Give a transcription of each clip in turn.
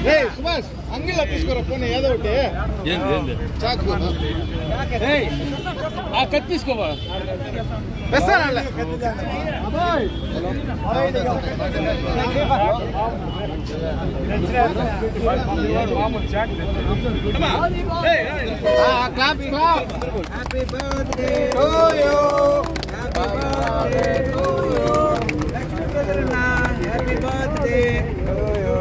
సుభాష్ అంగిల్ తీసుకోరా పోనీ ఏదో ఒకటి చాకు కత్తి తీసుకోవా clap clap happy birthday to you happy birthday to you Lakshmi Prasanna happy birthday to you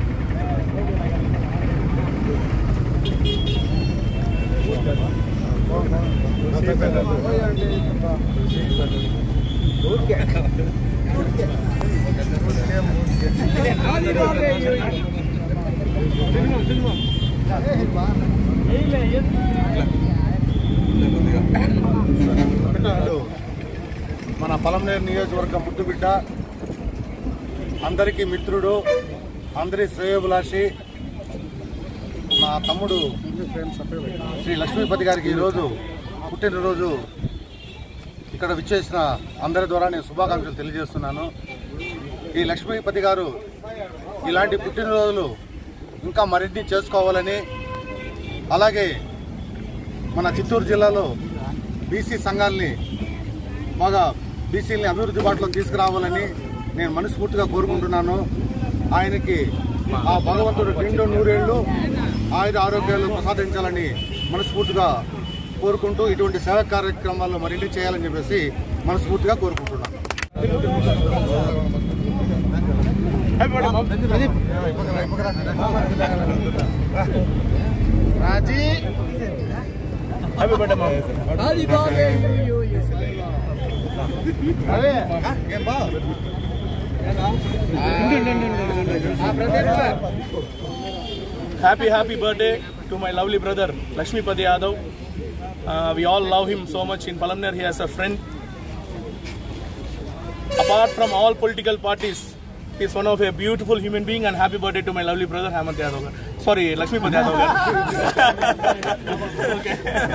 మన పలమనేరు నియోజకవర్గం ముద్దుబిడ్డ అందరికీ మిత్రుడు అందరి శ్రేయోభిలాషి మా తమ్ముడు శ్రీ లక్ష్మీపతి గారికి ఈరోజు పుట్టినరోజు ఇక్కడ విచ్చేసిన అందరి ద్వారా నేను శుభాకాంక్షలు తెలియజేస్తున్నాను. ఈ లక్ష్మీపతి గారు ఇలాంటి పుట్టినరోజులు ఇంకా మరిన్ని చేసుకోవాలని, అలాగే మన చిత్తూరు జిల్లాలో బీసీ సంఘాలని బాగా బీసీలని అభివృద్ధి బాటలో తీసుకురావాలని నేను మనస్ఫూర్తిగా కోరుకుంటున్నాను. ఆయనకి ఆ భగవంతుడు నిండు నూరేళ్లు ఆయుర ఆరోగ్యాలు ప్రసాదించాలని మనస్ఫూర్తిగా కోరుకుంటూ ఇటువంటి సేవా కార్యక్రమాల్లో మరిన్ని చేయాలని చెప్పేసి మనస్ఫూర్తిగా కోరుకుంటున్నాను. రాజీ హ్యాపీ బర్త్డే మామ. Happy birthday to you. అరే ఏం బా Happy birthday to my lovely brother Lakshmipati Yadav. We all love him so much in Palamner. He has a friend. Apart from all political parties, he is one of a beautiful human being, and happy birthday to my lovely brother Hemant Yadav. Sorry, Lakshmipati Yadav. Okay.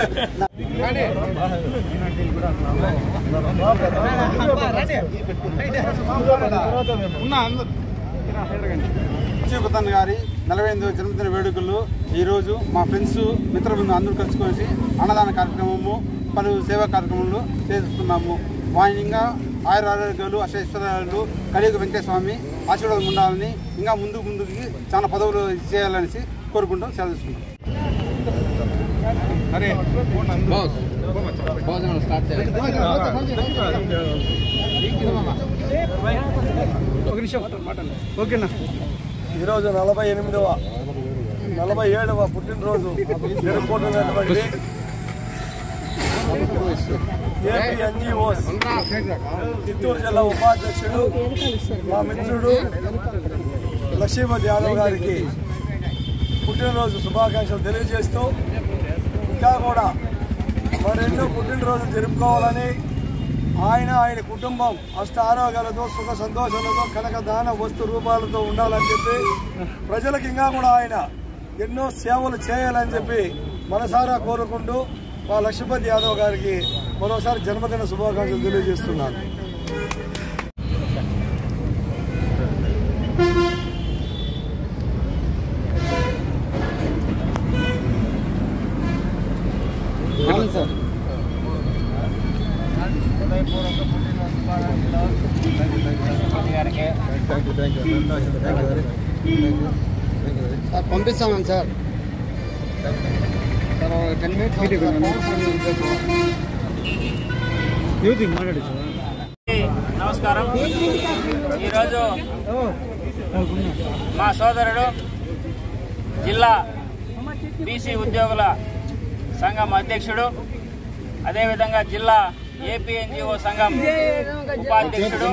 Lakshmipati గారి 45వ జన్మదిన వేడుకల్లో ఈరోజు మా friends మిత్రబృందం అందరూ కలుసుకొని అన్నదాన కార్యక్రమము పలు సేవా కార్యక్రమాలు చేస్తున్నాము. వాయినంగా ఆయుర ఆరోగ్యాలు అష్టైశ్వర్యాలు కలియుగ వెంకటస్వామి ఆశీర్వాదం ఉండాలని, ఇంకా ముందుకి చాలా పదవులు చేయాలనేసి కోరుకుంటూ సెలవు తీసుకుంటాం. ఓకేనా. ఈరోజు 47వ పుట్టినరోజు జరుపుకుంటున్నటువంటి ఏపీ ఎన్జిఓస్ చిత్తూరు జిల్లా ఉపాధ్యక్షుడు మా మిత్రుడు లక్ష్మీపతి యాదవ్ గారికి పుట్టినరోజు శుభాకాంక్షలు తెలియజేస్తూ ఇంకా కూడా మరెన్నో పుట్టినరోజు జరుపుకోవాలని, ఆయన కుటుంబం అష్ట ఆరోగ్యాలతో సుఖ సంతోషాలతో కనక దాన వస్తు రూపాలతో ఉండాలని చెప్పి ప్రజలకు ఇంకా కూడా ఆయన ఎన్నో సేవలు చేయాలని చెప్పి మనసారా కోరుకుంటూ మా లక్ష్మీపతి యాదవ్ గారికి మరోసారి జన్మదిన శుభాకాంక్షలు తెలియజేస్తున్నాను. సార్ పంపిస్తామని సార్ 10 minutes నమస్కారం. ఈరోజు మా సోదరుడు జిల్లా బీసీ ఉద్యోగుల సంఘం అధ్యక్షుడు, అదేవిధంగా జిల్లా ఏపీ ఎన్జిఓ సంఘం ఉపాధ్యక్షుడు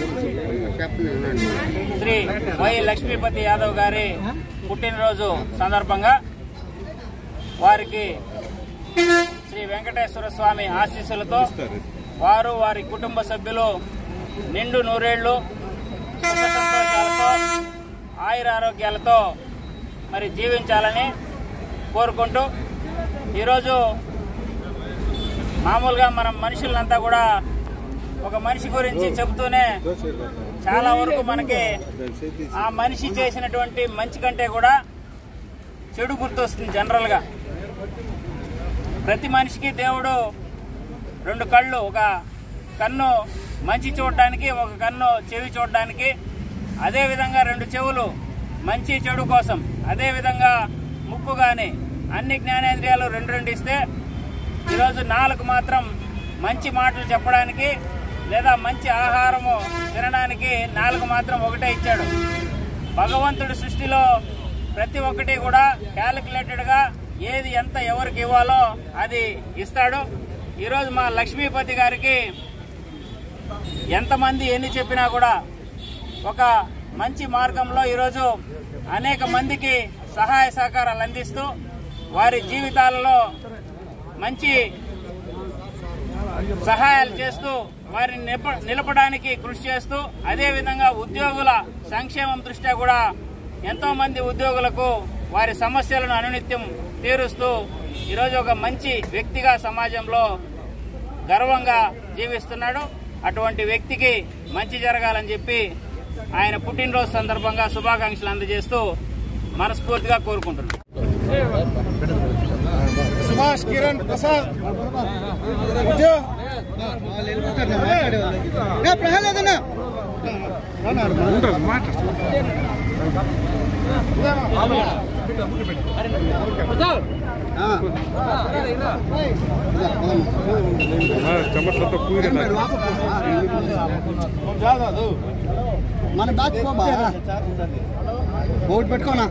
శ్రీ వై లక్ష్మీపతి యాదవ్ గారి పుట్టినరోజు సందర్భంగా వారికి శ్రీ వెంకటేశ్వర స్వామి ఆశీస్సులతో వారు వారి కుటుంబ సభ్యులు నిండు నూరేళ్లు సుఖ సంతోషాలతో ఆయుర ఆరోగ్యాలతో మరి జీవించాలని కోరుకుంటూ, ఈరోజు మామూలుగా మనం మనుషులంతా కూడా ఒక మనిషి గురించి చెబుతూనే చాలా వరకు మనకి ఆ మనిషి చేసినటువంటి మంచి కంటే కూడా చెడు గుర్తొస్తుంది. జనరల్గా ప్రతి మనిషికి దేవుడు 2 కళ్ళు, ఒక కన్ను మంచి చూడడానికి, ఒక కన్ను చెవి చూడడానికి, అదేవిధంగా 2 చెవులు మంచి చెడు కోసం, అదేవిధంగా ముక్కు కానీ అన్ని జ్ఞానేంద్రియాలు 2 ఇస్తే ఈరోజు 4 మాత్రం మంచి మాటలు చెప్పడానికి లేదా మంచి ఆహారము తినడానికి 4 మాత్రం ఒకటే ఇచ్చాడు. భగవంతుడి సృష్టిలో ప్రతి ఒక్కటి కూడా క్యాలిక్యులేటెడ్గా ఏది ఎంత ఎవరికి ఇవ్వాలో అది ఇస్తాడు. ఈరోజు మా లక్ష్మీపతి గారికి ఎంతమంది ఎన్ని చెప్పినా కూడా ఒక మంచి మార్గంలో ఈరోజు అనేక మందికి సహాయ సహకారాలు అందిస్తూ వారి జీవితాలలో మంచి సహాయాలు చేస్తూ వారిని నిలపడానికి కృషి చేస్తూ, అదేవిధంగా ఉద్యోగుల సంక్షేమం దృష్ట్యా కూడా ఎంతో మంది ఉద్యోగులకు వారి సమస్యలను అనునిత్యం తీరుస్తూ ఈరోజు ఒక మంచి వ్యక్తిగా సమాజంలో గర్వంగా జీవిస్తున్నాడు. అటువంటి వ్యక్తికి మంచి జరగాలని చెప్పి ఆయన పుట్టినరోజు సందర్భంగా శుభాకాంక్షలు అందజేస్తూ మనస్ఫూర్తిగా కోరుకుంటున్నాను. సుభాష్ కిరణ్ ప్రసాద్ మన బ్యాచ్ ఓటు పెట్టుకోనా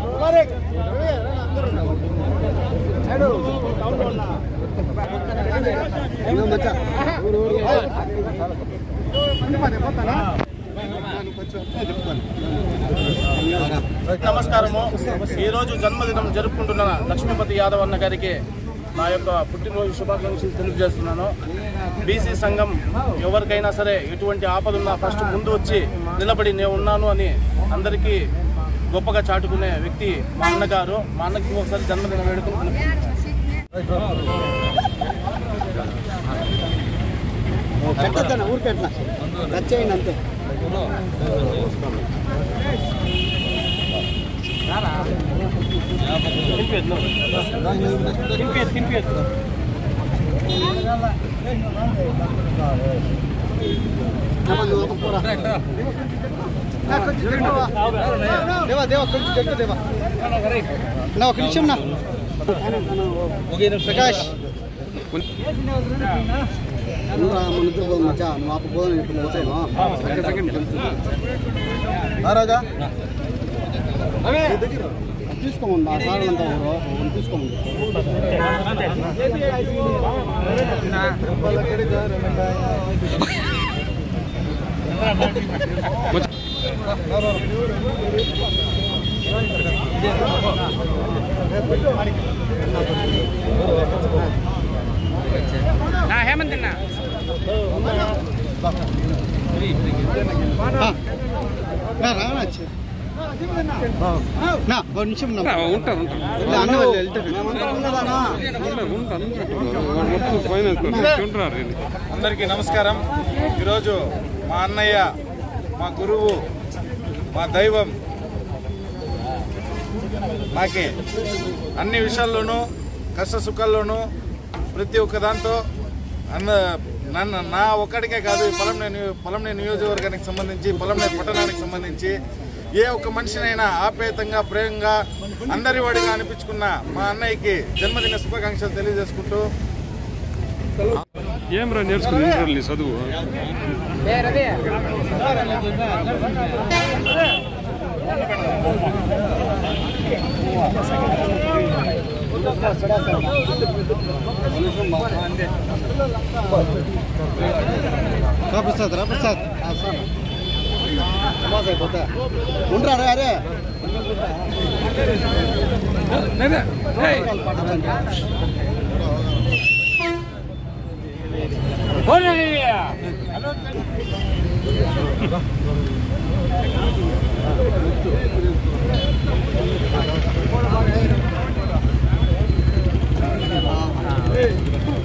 నమస్కారము. ఈరోజు జన్మదినం జరుపుకుంటున్న లక్ష్మీపతి యాదవ్ అన్న గారికి నా యొక్క పుట్టినరోజు శుభాకాంక్షలు తెలియజేస్తున్నాను. బీసీ సంఘం ఎవరికైనా సరే ఎటువంటి ఆపదున్నా ఫస్ట్ ముందు వచ్చి నిలబడి నేను ఉన్నాను అని అందరికీ గొప్పగా చాటుకునే వ్యక్తి మా అన్నగారు. మా అన్నకి ఒకసారి జన్మదిన వేడుకలు ఊరికే వచ్చేయండి అంతే. దేవా దేవా కొంచెం జట్టు దేవా నా ఒక నిమిషం నా ప్రకాష్ మచ్చా నువ్వు ఆపు పోదాం ఇప్పుడు పోతాను రాజా తీసుకోమండి ఆ సార్ అంతా తీసుకోమండి. హేమంత్ అన్న అందరికీ నమస్కారం. ఈరోజు మా అన్నయ్య, మా గురువు, మా దైవం మాకి అన్ని విషయాల్లోనూ కష్ట సుఖాల్లోనూ ప్రతి ఒక్క దాంతో నా ఒక్కడికే కాదు పొలంనేరు నియోజకవర్గానికి సంబంధించి పొలంనేరు పట్టణానికి సంబంధించి ఏ ఒక్క మనిషినైనా ఆప్యాయతంగా ప్రేమగా అందరి వాడిగా అనిపించుకున్న మా అన్నయ్యకి జన్మదిన శుభాకాంక్షలు తెలియజేసుకుంటూ ఏం రా నేర్చుకుని చదువు ప్రసాద్ ప్రసాద్ అయిపోతా ఉండరా అరే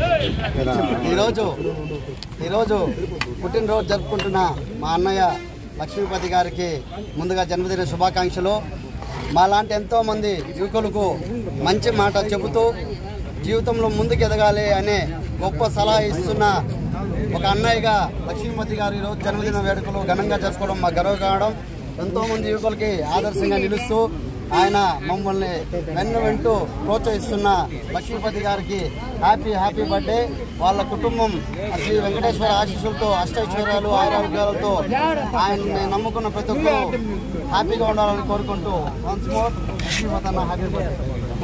ఈరోజు పుట్టినరోజు జరుపుకుంటున్న మా అన్నయ్య లక్ష్మీపతి గారికి ముందుగా జన్మదిన శుభాకాంక్షలు. మాలాంటి ఎంతోమంది యువకులకు మంచి మాట చెబుతూ జీవితంలో ముందుకు ఎదగాలి అనే గొప్ప సలహా ఇస్తున్న ఒక అన్నయ్యగా లక్ష్మీపతి గారు ఈరోజు జన్మదిన వేడుకలు ఘనంగా చేసుకోవడం మా గర్వ కావడం. ఎంతోమంది యువకులకి ఆదర్శంగా నిలుస్తూ ఆయన మమ్మల్ని వెంటూ ప్రోత్సహిస్తున్న లక్ష్మీపతి గారికి హ్యాపీ బర్త్డే. వాళ్ళ కుటుంబం శ్రీ వెంకటేశ్వర ఆశీస్సులతో అష్టైశ్వర్యాలు ఆరోగ్యాలతో ఆయన్ని నమ్ముకున్న ప్రతి ఒక్కరు హ్యాపీగా ఉండాలని కోరుకుంటూ వన్స్ మోర్ లక్ష్మీపతి అన్న హ్యాపీ బర్త్డే.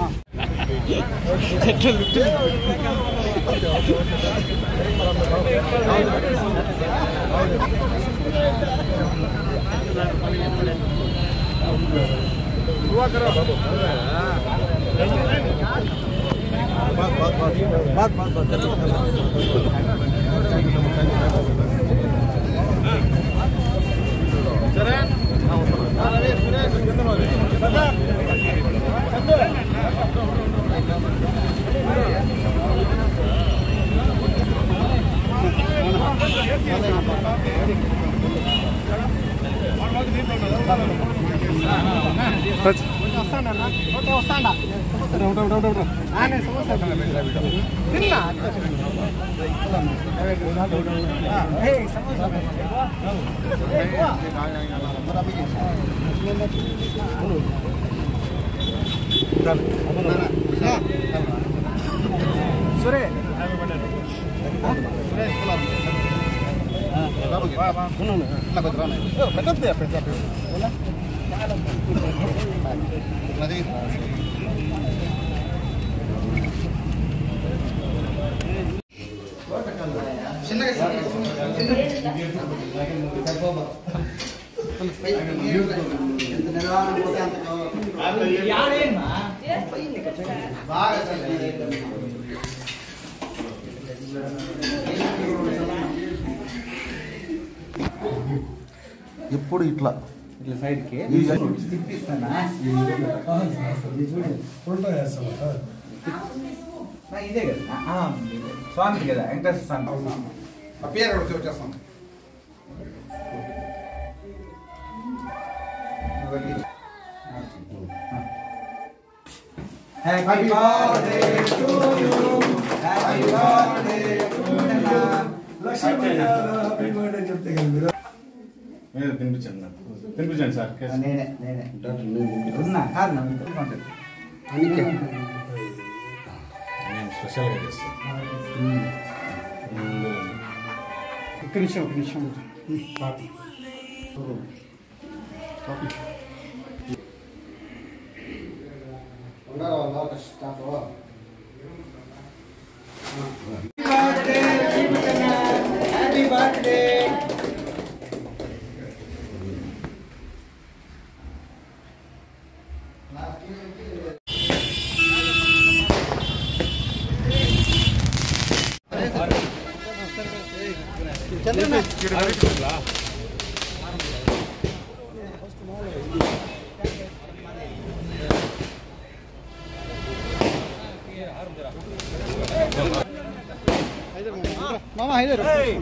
ఎప్పుడు ఇట్లా సైడ్కి ఇదే కదా స్వామి కదా వెంకటేశ్వర స్వామి పేరు వచ్చేస్తాం. Happy birthday to you happy birthday to you Lakshmi happy birthday చెప్తే కదా మీరు తినిపించండి సార్. నేనే ఉన్నా కాదు నా ఉంటుంది నేను స్పెషల్గా చేస్తాను. ఒక్క నిమిషం హ్యాపీ బర్త్డే మామ హైదర్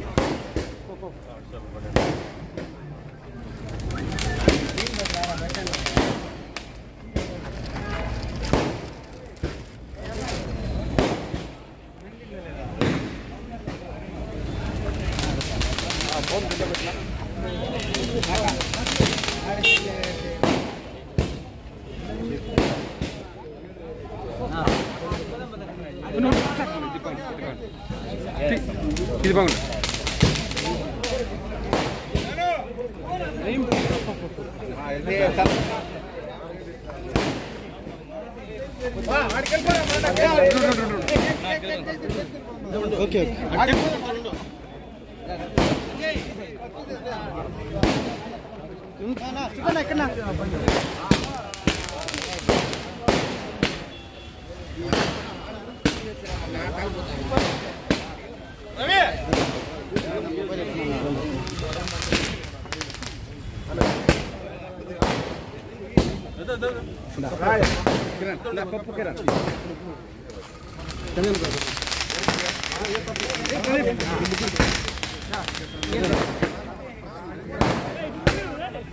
ఇది బాగుంది. ఓకే ఎక్కడ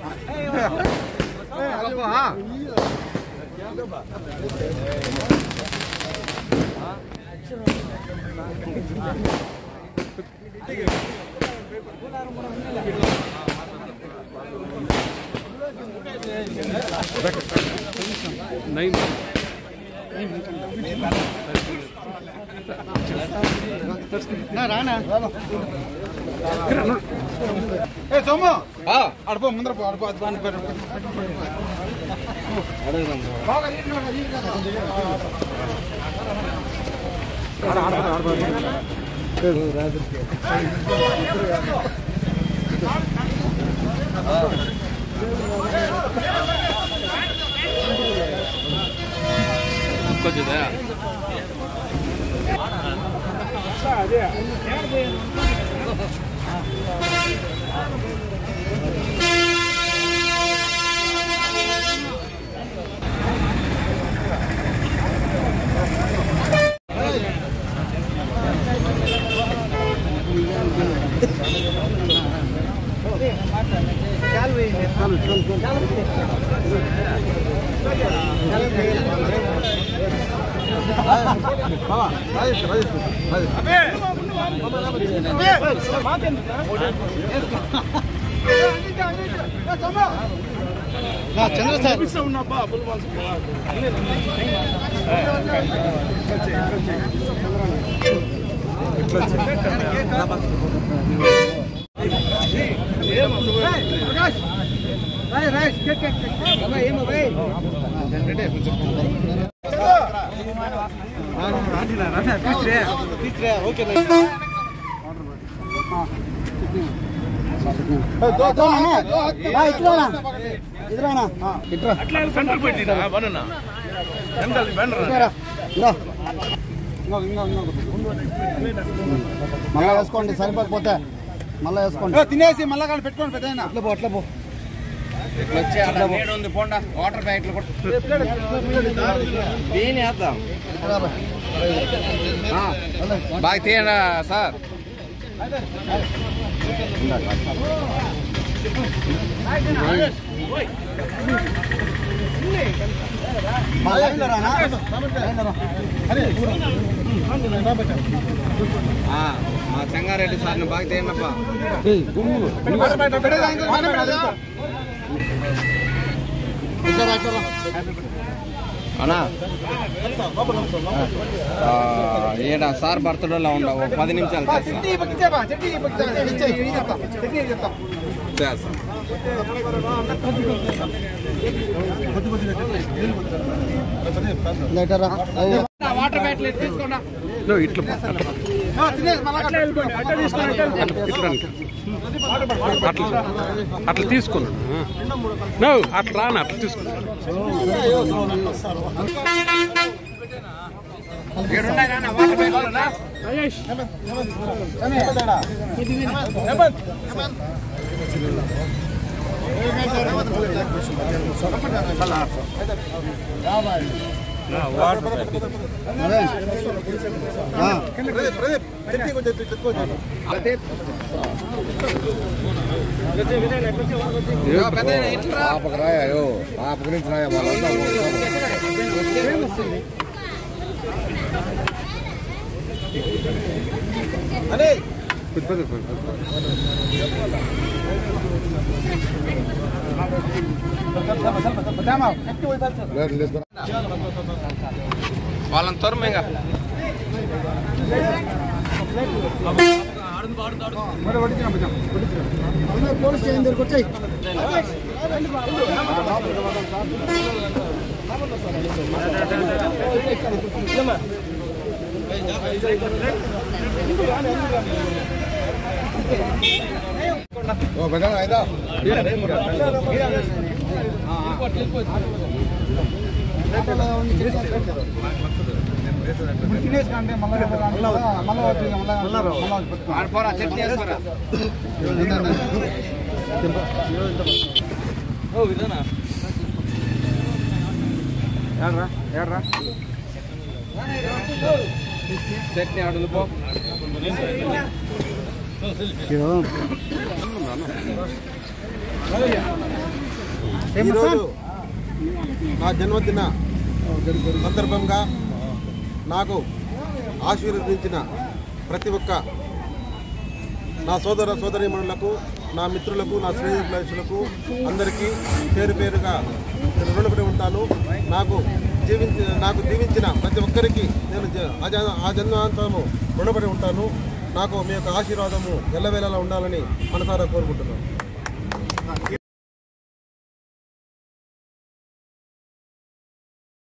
సోము అడుపు ముందర అడుపు మళ్ళా వేసుకోండి, సరిపోకపోతే మళ్ళా వేసుకోండి. తినేసి మళ్ళా కానీ పెట్టుకోండి పెద్ద అట్లా పో, అట్లా పో. వాటర్ ప్యాకెట్లు బాగా తీయండి సార్. మా చెంగారెడ్డి సార్ని బాగా తీయండి. అన్నా ఏడా సార్ బర్త్డేలో ఉండవు, 10 నిమిషాలు వాటర్ బ్యాటిల్ తీసుకోండి. అట్లా తీసుకున్నాను, అట్లా రాను, అట్లా తీసుకున్నాను. పాపకు రాయో, పాప గురించి రాయ వాళ్ళని తొరమేగా పోలీస్ స్టేషన్ దగ్గరకు వచ్చాయి. తినేసి పోరా చట్నీ వేసుకోరా. చట్నీ ఆడలు పో. Yo. ఈరోజు నా జన్మదిన సందర్భంగా నాకు ఆశీర్వదించిన ప్రతి ఒక్క నా సోదర సోదరీమణులకు, నా మిత్రులకు, నా స్నేహితులకు అందరికీ పేరు పేరుగా రుణపడి ఉంటాను. నాకు దీవించిన ప్రతి ఒక్కరికి నేను ఆ జన్మాంతము రుణపడి ఉంటాను. నాకు మీ యొక్క ఆశీర్వాదము ఎల్లవేళలా ఉండాలని మనసారా కోరుకుంటున్నాను.